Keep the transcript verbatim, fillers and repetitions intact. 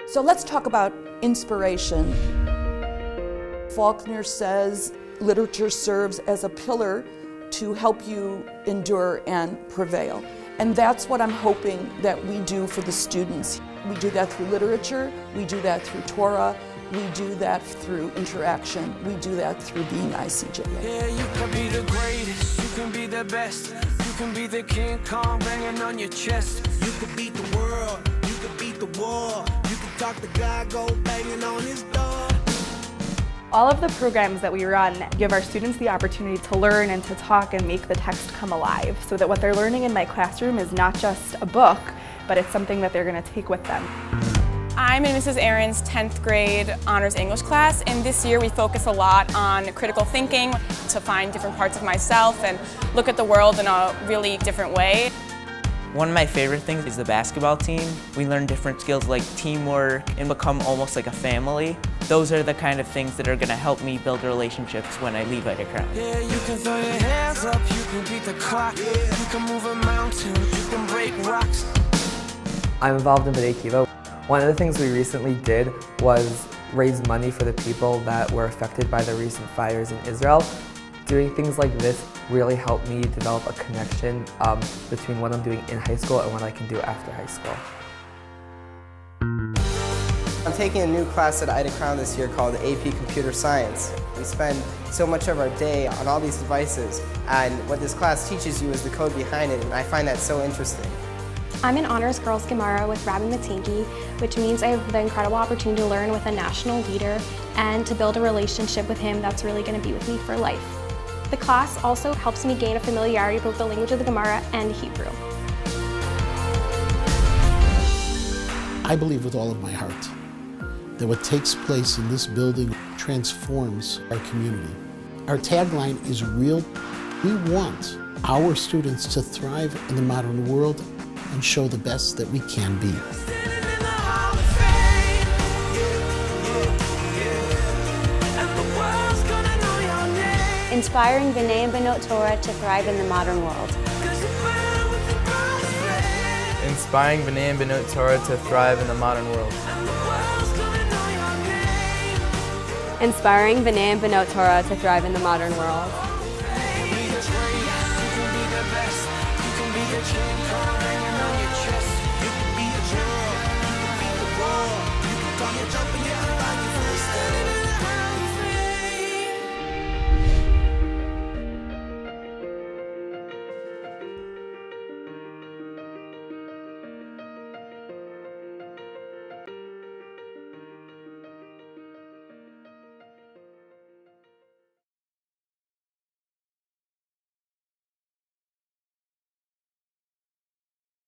So let's talk about inspiration. Faulkner says literature serves as a pillar to help you endure and prevail. And that's what I'm hoping that we do for the students. We do that through literature, we do that through Torah, we do that through interaction, we do that through being I C J A. Yeah, you can be the greatest, you can be the best, you can be the King Kong banging on your chest. You can beat the world, you can beat the war, you can talk to God, go banging on his door. All of the programs that we run give our students the opportunity to learn and to talk and make the text come alive, so that what they're learning in my classroom is not just a book, but it's something that they're going to take with them. I'm in Missus Aaron's tenth grade honors English class, and this year we focus a lot on critical thinking to find different parts of myself and look at the world in a really different way. One of my favorite things is the basketball team. We learn different skills like teamwork and become almost like a family. Those are the kind of things that are going to help me build relationships when I leave Ida Crown. Yeah, you can throw your hands up, you can beat the clock, you can move a mountain, you can break rocks. I'm involved in B'nai Akiva. One of the things we recently did was raise money for the people that were affected by the recent fires in Israel. Doing things like this really helped me develop a connection um, between what I'm doing in high school and what I can do after high school. I'm taking a new class at Ida Crown this year called A P Computer Science. We spend so much of our day on all these devices, and what this class teaches you is the code behind it, and I find that so interesting. I'm in Honors Girls Gemara with Rabbi Matangi, which means I have the incredible opportunity to learn with a national leader and to build a relationship with him that's really going to be with me for life. The class also helps me gain a familiarity with the language of the Gemara and Hebrew. I believe with all of my heart that what takes place in this building transforms our community. Our tagline is real. We want our students to thrive in the modern world and show the best that we can be. Inspiring B'nai and B'not Torah to thrive in the modern world. Inspiring B'nai and B'not Torah to thrive in the modern world. Inspiring B'nai and B'not Torah to thrive in the modern world. You can be the best, you can be the king.